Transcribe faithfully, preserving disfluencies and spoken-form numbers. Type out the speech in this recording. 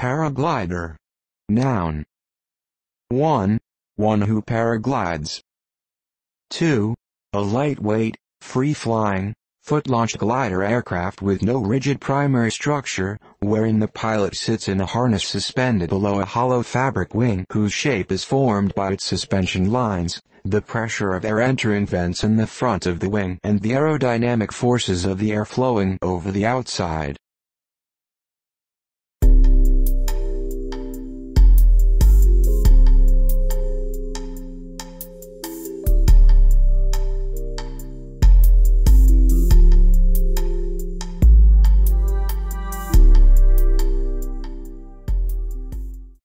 Paraglider. Noun. one. One who paraglides. two. A lightweight, free-flying, foot-launched glider aircraft with no rigid primary structure, wherein the pilot sits in a harness suspended below a hollow fabric wing whose shape is formed by its suspension lines, the pressure of air entering vents in the front of the wing and the aerodynamic forces of the air flowing over the outside.